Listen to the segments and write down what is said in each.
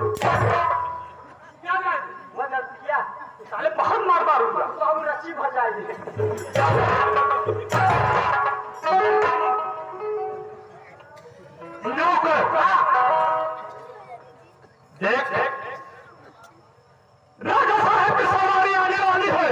क्या मैं गलती किया साले बहुत मार मारूंगा तो हम रस्सी भर जाएगी। देख राजा साहब की सवारी आने वाली है।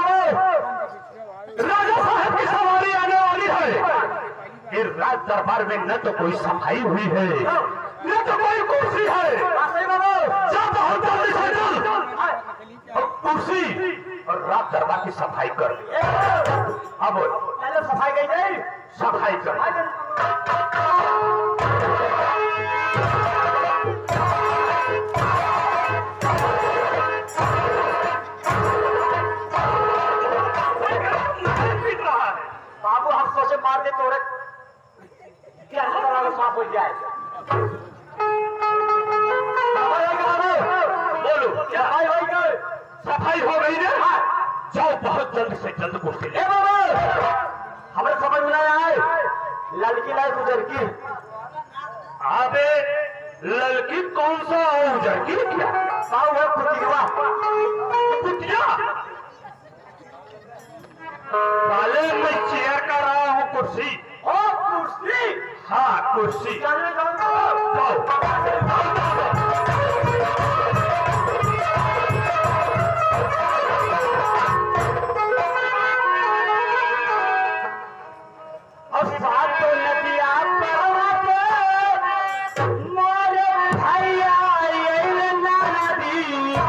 राजा साहब की सवारी आने वाली है। फिर राज दरबार में न तो कोई सफाई हुई है न तो कोई कुर्सी है। जा बहुत जल्दी से चल और कुर्सी और राज दरबार की सफाई कर। अब पहले सफाई गई नहीं सफाई कर। बाबू हम सोचे मार दे तोड़े क्या साफ हो जाए। बोलो सफाई हो गई। सफाई हो गई ना? जाओ बहुत जल्द से जल्द कुर्सी ले। हमें समझ में आया है लड़की लाए गुजर की। अबे लड़की कौन सा उजर की क्या? साहु है कुटिया कुटिया साले मैं चेयर कर रहा हूँ कुर्सी। ओ कुर्सी हाँ कुर्सी। चलने जाओ और साथ तो नदिया परवाते मोरे भैया ये नदी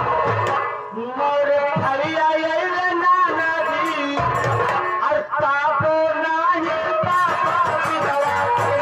मोरे भैया ये नदी और तापो नाही पापा पिलवा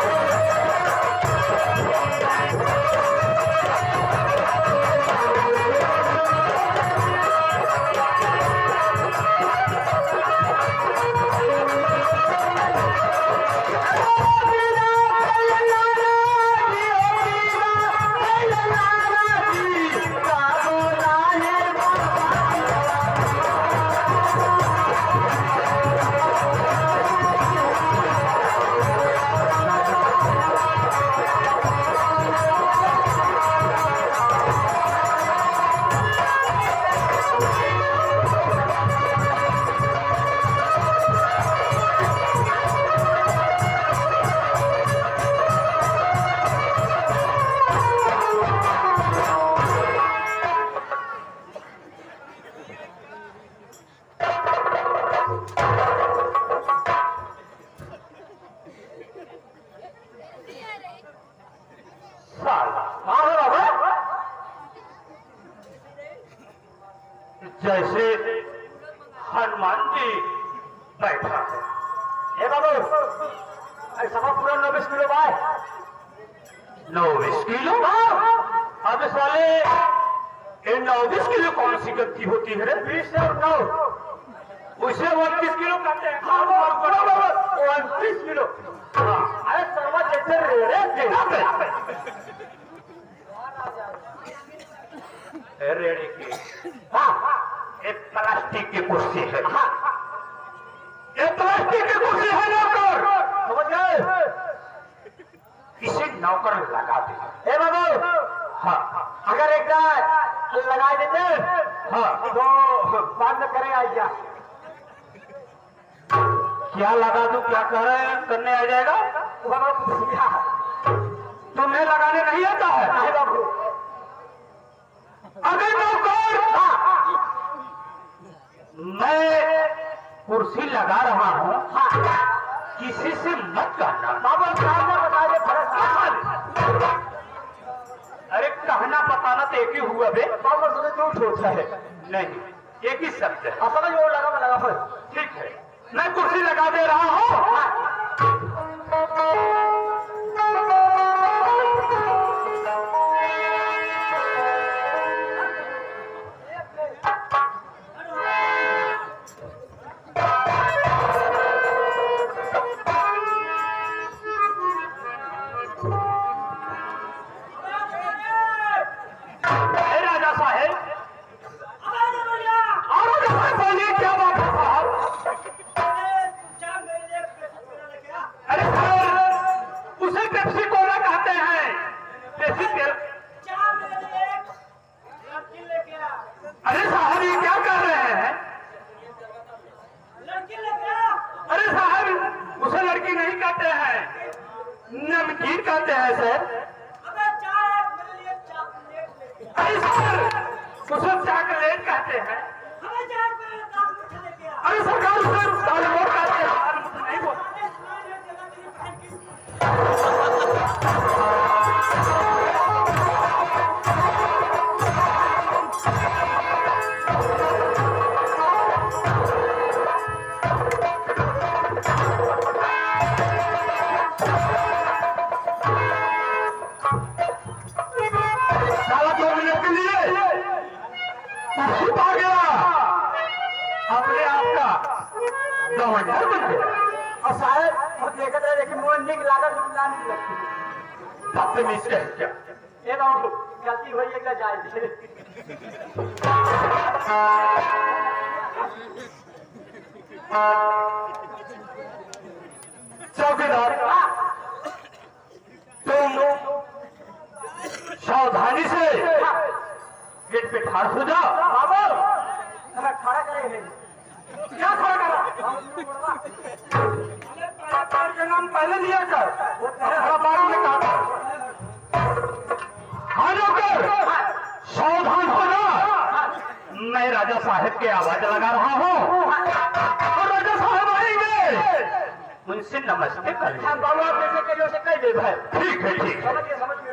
जैसे हनुमान जी बैठा है। ए बाबू ऐसा पूरा 90 किलो बाय 90 किलो? अब साले ये 90 किलो कौन सी गलती होती है रे? 20 से 9 उसे 29 किलो कहते हैं। 29 किलो। अरे सर्वा जैसे रेड़े रेड़ी की एक प्लास्टिक की कुर्सी है। एक प्लास्टिक की कुर्सी है नौकर। समझ गए? इसे नौकर लगा दे। ए बाबू हाँ अगर एक लगा देते हाँ तो बाद में करेगा क्या? क्या लगा दूं? क्या कर रहे हैं? करने आ जाएगा? तुम्हें लगाने नहीं आता है? नहीं बाबू। अगर नौकर मैं कुर्सी लगा रहा हूँ किसी से मत कहना। बाबू सामने बता दे फर्क। अरे कहना बताना तो एक ही हुआ बे। बाबू तुझे क्यों सोचता है? नहीं एक ही शब्द है। समझ वो लगा मैं लगा फिर। ठीक है मैं कुर्सी लगा दे रहा हूँ। राजा साहेब बोलिए क्या बात है साहब? कहते हैं? अरे सरकार उसे दाल मोड़ कहते हैं, नहीं बोल। साला 2 मिनट के लिए छुपा गया, अपने आप का गवर्नर बन गया। और साहब हम देखते रहे लेकिन मोहन निक लागत ना नहीं लगती। बदतमीज कह क्या? ए बाबू गलती हुई है क्या जाए चौकीदार तुम सावधानी से गेट पे ठाड़ हो जाओ। बाबू हमें खड़ा करेंगे क्या खड़ा करा? कलाकार के नाम पहले लिया कर, बाद में कहा। हाँ नौकर, सावधान हो जा। मैं राजा साहब के आवाज लगा रहा हूँ और राजा साहब आएंगे, उनसे नमस्ते कर। हम बाबू आप जैसे करिए उसे कह दे भाई। ठीक है, ठीक है। समझिए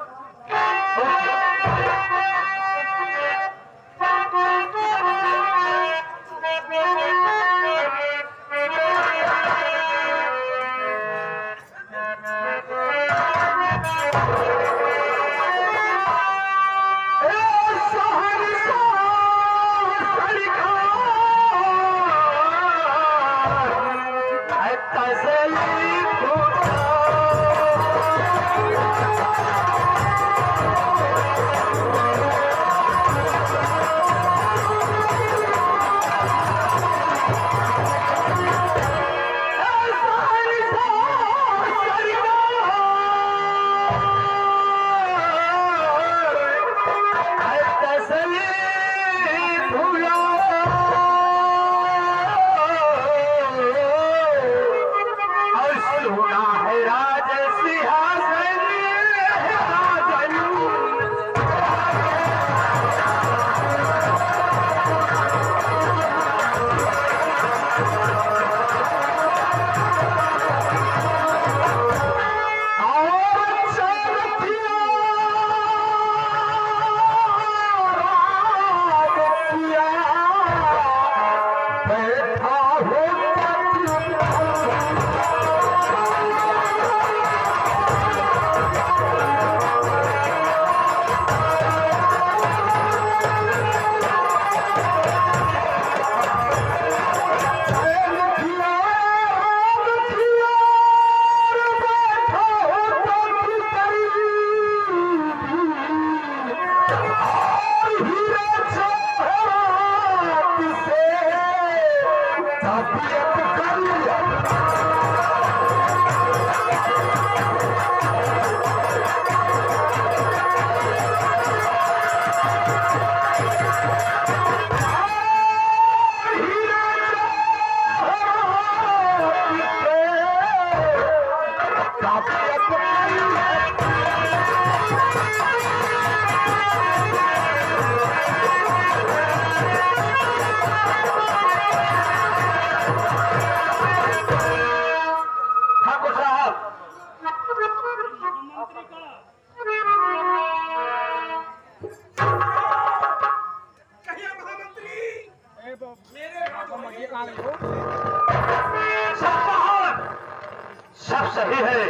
सब सही है।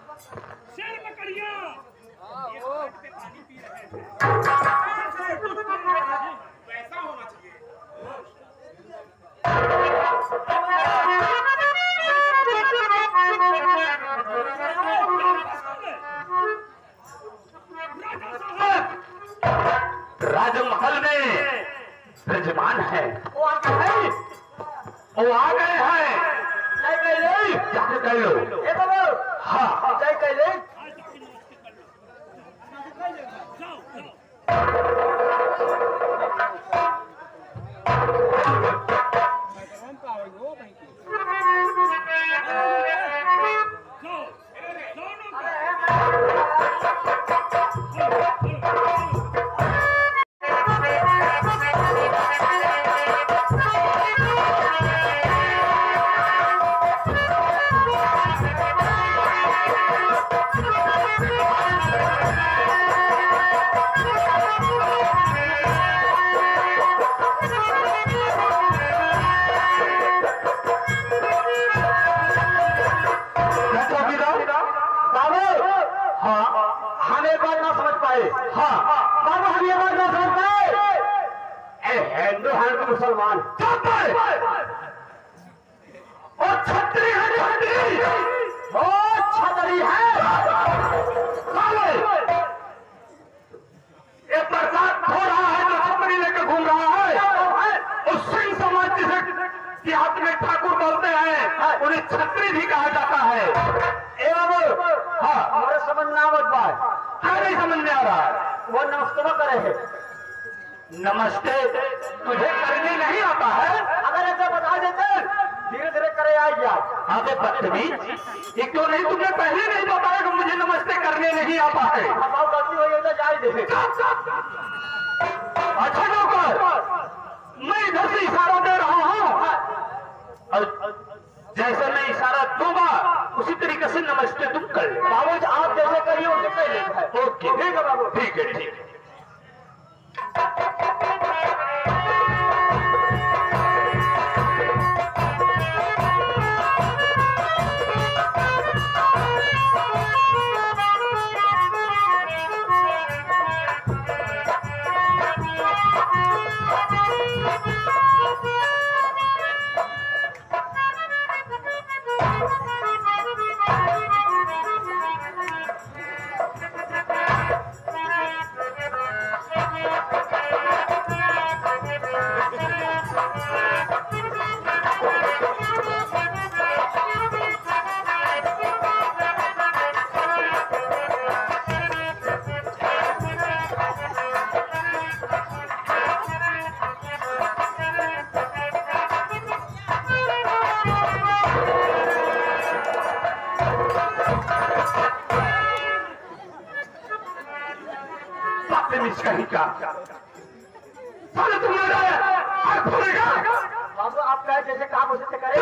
शेर मकड़िया पानी पी रहे हैं। वैसा होना चाहिए। राजमहल में विराजमान है। वो आके है वो आ गए हैं। जय कैले जाके कह लो। ए बाबू हाँ जय कैले बाबू हम ये बात ना समझते, हिंदू हैं तो मुसलमान। और छतरी है, छतरी ओ छतरी है। ये बरसात हो रहा है तो छतरी लेकर घूम रहा है। उस सिंह समाज जिसे देहात में ठाकुर बोलते हैं, उन्हें छतरी भी कहा जाता है। ए बाबू, हाँ हमारे समझ में आवत बात, क्या नहीं समझ में आ रहा है? वो नमस्ते करे है। नमस्ते तुझे करने नहीं आता है? अगर ऐसा बता देते धीरे धीरे करे आ जाओ। अबे बदतमीज, ये क्यों नहीं तुमने पहले नहीं बताया कि मुझे नमस्ते करने नहीं आता है? अब आप गलती हो गई तो जा ही देखे। अच्छा नौकर, मैं इधर से इशारा दे रहा हूँ, जैसे मैं इशारा दूंगा उसी तरीके से नमस्ते तुम कर लो। बाबू आप जैसे करिए उसे कर लेते हैं। ओके ठीक है बाबू, ठीक है ठीक है। कहीं का साले तुम मेरा हाथ खोलेगा? बाबू आप कहे जैसे काम उसे करे।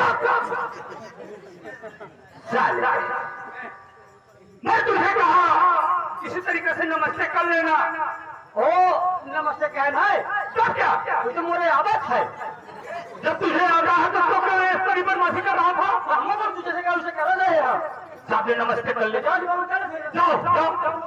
साले मैं तुझे कहा इसी तरीके से नमस्ते कर लेना। ओ नमस्ते कहना है तो क्या तुझे मोरे आदत है। जब तुझे याद है तो क्यों इस तरीके पर मस्ती कर रहा था? हम तो तुझे कहा उसे कर रहे हैं। साले नमस्ते कर ले। जाओ बाबू चल फिर। जाओ जाओ।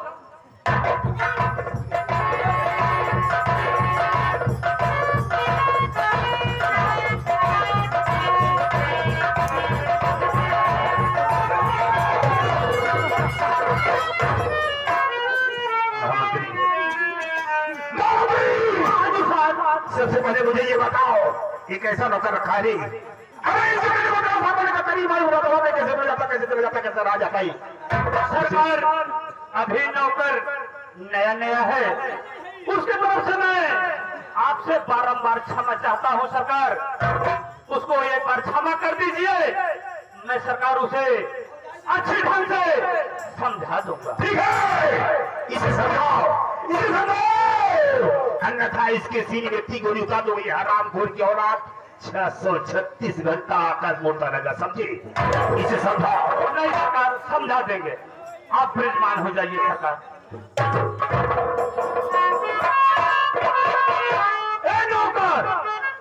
सबसे पहले मुझे ये बताओ ये कैसा नौकर रखा है? अरे इसे मुझे बताओ, सामने का तरीका मालूम होता है कैसे मिल जाता, कैसे चल जाता, कैसे रह जाता ही। सरकार अभी नौकर नया नया है, उसके तरफ से मैं आपसे बारंबार क्षमा चाहता हूं सरकार। उसको एक बार क्षमा कर दीजिए, मैं सरकार उसे अच्छे ढंग से समझा दूंगा। ठीक है, इसे समझाओ, इसे समझाओ, अन्यथा इसके सीने में तीन गोली उतार दो। ये हरामखोर की औलाद 636 घंटा आकाश मोड़ता रहेगा, समझे? इसे समझाओ। नहीं सरकार, समझा देंगे, आप विराजमान हो जाइए सरकार। ए नौकर,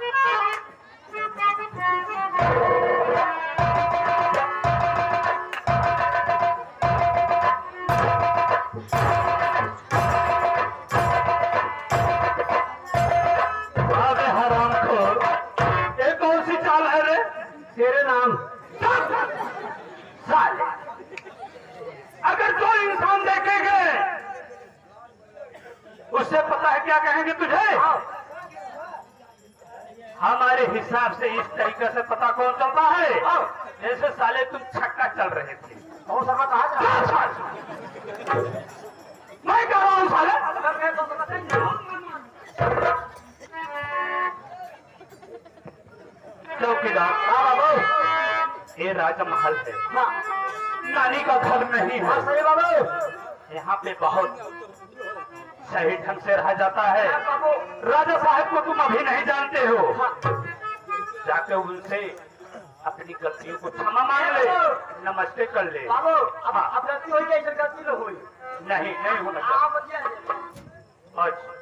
तेरे नाम साले, अगर जो इंसान देखेंगे उससे पता है क्या कहेंगे तुझे? हमारे हिसाब से इस तरीके से पता कौन चलता है? जैसे साले तुम छक्का चल रहे थे। कौन सा कहा मैं कह रहा हूं साले, चौकीदार बाबू ये राजमहल है, नानी का घर नहीं है। सही बाबू, यहाँ पे बहुत सही ढंग से रहा जाता है। राजा साहब को तुम अभी नहीं जानते हो, जाके उनसे अपनी गलतियों को क्षमा मांग ले, नमस्ते कर ले। बाबू अब गलती हो गई, गलती न हुई। नहीं नहीं होना चाहिए।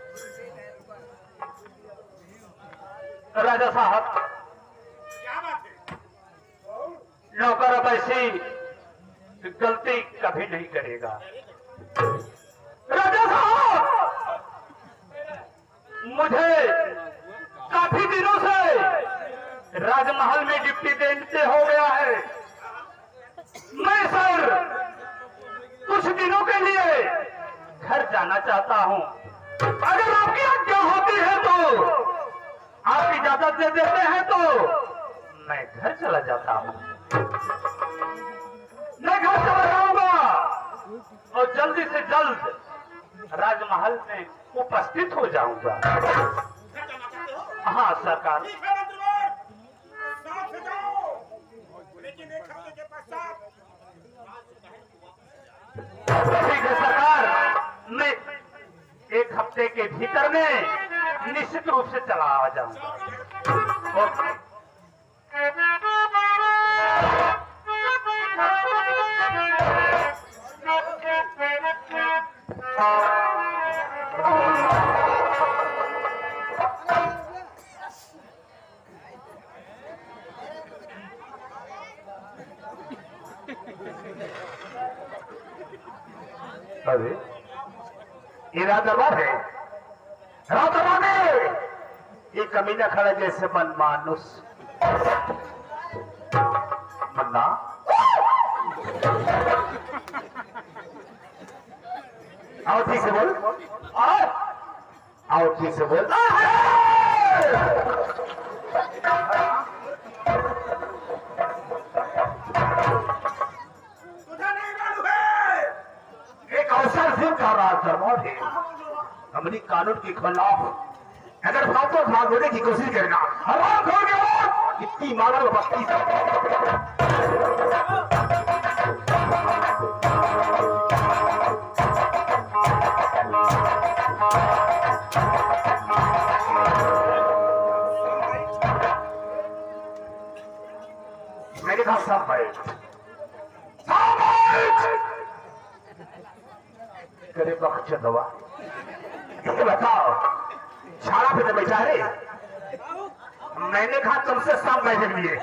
राजा साहब, क्या बात है? नौकर अब ऐसी गलती कभी नहीं करेगा। राजा साहब, मुझे काफी दिनों से राजमहल में डिप्टी देते हो गया है। मैं सर कुछ दिनों के लिए घर जाना चाहता हूं। अगर आपकी आज्ञा होती है तो, आप इजाजत दे देते हैं तो मैं घर चला जाता हूं। मैं घर चला जाऊंगा और जल्दी से जल्द राजमहल में उपस्थित हो जाऊंगा। घर जाना चाहते हो? हाँ सरकार। ठीक है मंत्रीवर, साथ से जाओ, लेकिन एक हफ्ते के पश्चात ठीक है सरकार, मैं एक हफ्ते के भीतर में निश्चित रूप से चला आ जाऊंगा। ओके। अरे ये रात दरबार है। रात दरबार में ये कमीना खड़ा जैसे मनमानुस। मन्ना आओ ठीक से बोल। आओ ठीक से बोल। तुझे नहीं मालूम है? एक अवसर सिंह का राज दरबार है। हमने कानून के खिलाफ अगर फालतू भागने की कोशिश करना हराम हो गया। कितनी मानव भक्ति मेरे कहा सब बैठ करे बख्श दवा। ये बताओ छाड़ा पे तो बैठा है। मैंने कहा तुमसे सब बैठे लिए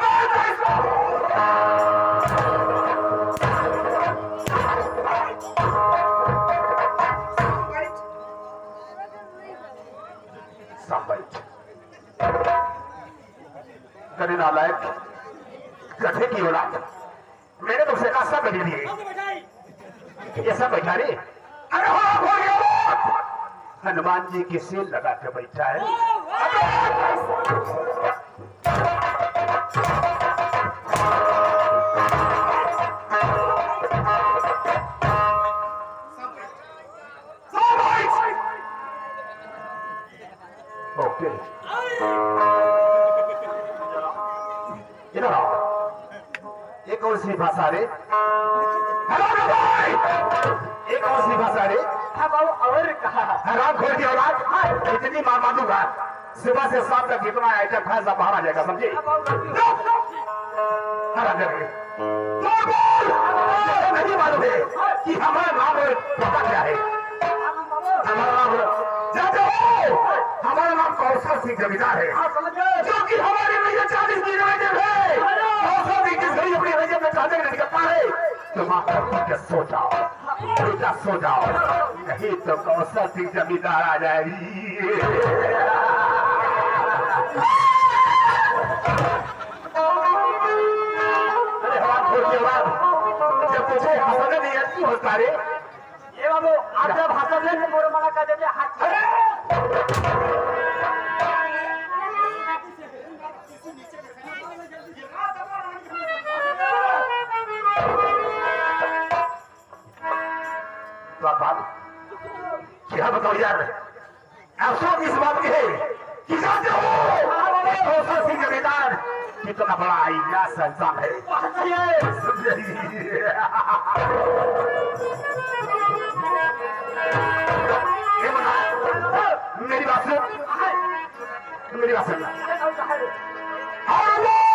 सब बैठ। करे नालायक गधे की औलाद, मैंने तुमसे कहा सब बैठे लिए। ये सब बैठा रे। अरे हो गया। हनुमान जी की सील लगा के बैठा है। ओके इधर आओ। ये कौन सी भाषा रे? एक और सी भाषा रे। हाँ बाबू और कहा हराम खोल की औलाद इतनी मार मारूंगा सुबह से शाम तक जितना आइटम खाए सब बाहर आ जाएगा समझे? नहीं मालूम है कि हमारा नाम और पता क्या है? हमारा नाम जानते हो? हमारा नाम कौशल सिंह जमींदार है जो कि हमारे भैया 40 की रजब है। कौशल सिंह जिस घड़ी अपनी रजब में चाहते हुए निकलता है तुम आकर सो जाओ बेटा सो जाओ, नहीं तो कौशल सिंह जमींदार आ जाएगी। अरे हवा खोल के बाद जब तुझे हंसने नहीं आती होता रे। ये बाबू आप जब हंसने से मोर मना कर देते हाथ क्या बताओ यार। अफसोस इस बात की है कि जानते हो कौशल सिंह जमींदार कितना बड़ा आईना संसार है। मेरी बात सुन, मेरी बात सुन।